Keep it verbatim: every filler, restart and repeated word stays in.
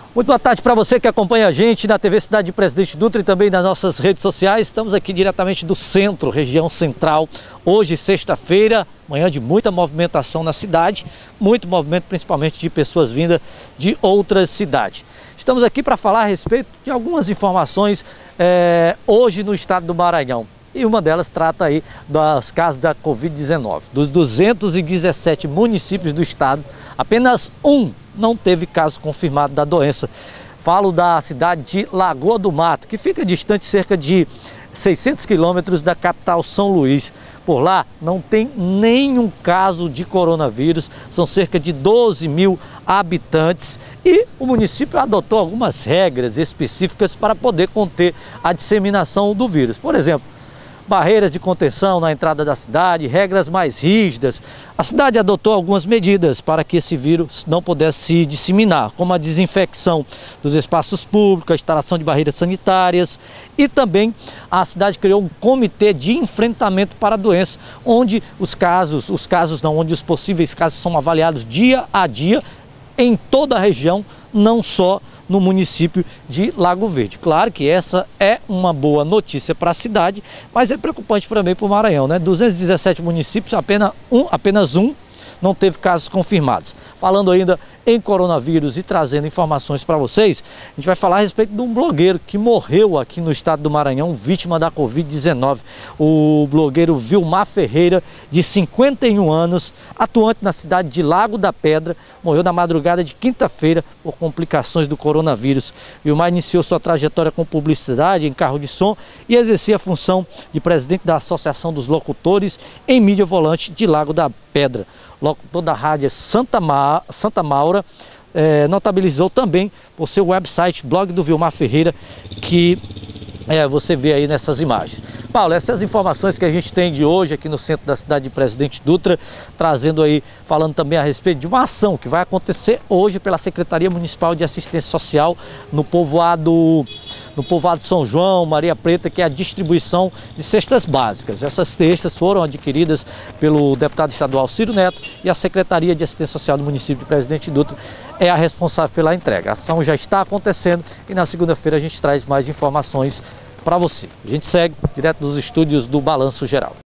Muito boa tarde para você que acompanha a gente na T V Cidade de Presidente Dutra e também nas nossas redes sociais. Estamos aqui diretamente do centro, região central. Hoje, sexta-feira, manhã de muita movimentação na cidade, muito movimento principalmente de pessoas vindas de outras cidades. Estamos aqui para falar a respeito de algumas informações é, hoje no estado do Maranhão. E uma delas trata aí dos casos da Covid dezenove. Dos duzentos e dezessete municípios do estado, apenas um não teve caso confirmado da doença. Falo da cidade de Lagoa do Mato, que fica distante cerca de seiscentos quilômetros da capital São Luís. Por lá não tem nenhum caso de coronavírus, são cerca de doze mil habitantes e o município adotou algumas regras específicas para poder conter a disseminação do vírus. Por exemplo, barreiras de contenção na entrada da cidade, regras mais rígidas. A cidade adotou algumas medidas para que esse vírus não pudesse se disseminar, como a desinfecção dos espaços públicos, a instalação de barreiras sanitárias e também a cidade criou um comitê de enfrentamento para a doença, onde os casos, os casos não, onde os possíveis casos são avaliados dia a dia em toda a região, não só no município de Lago Verde. Claro que essa é uma boa notícia para a cidade, mas é preocupante também para o Maranhão, né? duzentos e dezessete municípios, apenas um, apenas um não teve casos confirmados. Falando ainda em coronavírus e trazendo informações para vocês, a gente vai falar a respeito de um blogueiro que morreu aqui no estado do Maranhão, vítima da Covid dezenove. O blogueiro Vilmar Ferreira, de cinquenta e um anos, atuante na cidade de Lago da Pedra, morreu na madrugada de quinta-feira por complicações do coronavírus. Vilmar iniciou sua trajetória com publicidade em carro de som e exercia a função de presidente da Associação dos Locutores em Mídia Volante de Lago da Pedra. Locutor da rádio Santa, Ma... Santa Maura, é, notabilizou também por seu website, blog do Vilmar Ferreira, que é, você vê aí nessas imagens. Paulo, essas informações que a gente tem de hoje aqui no centro da cidade de Presidente Dutra, trazendo aí, falando também a respeito de uma ação que vai acontecer hoje pela Secretaria Municipal de Assistência Social no povoado, no povoado São João, Maria Preta, que é a distribuição de cestas básicas. Essas cestas foram adquiridas pelo deputado estadual Ciro Neto e a Secretaria de Assistência Social do município de Presidente Dutra é a responsável pela entrega. A ação já está acontecendo e na segunda-feira a gente traz mais informações para você. A gente segue direto dos estúdios do Balanço Geral.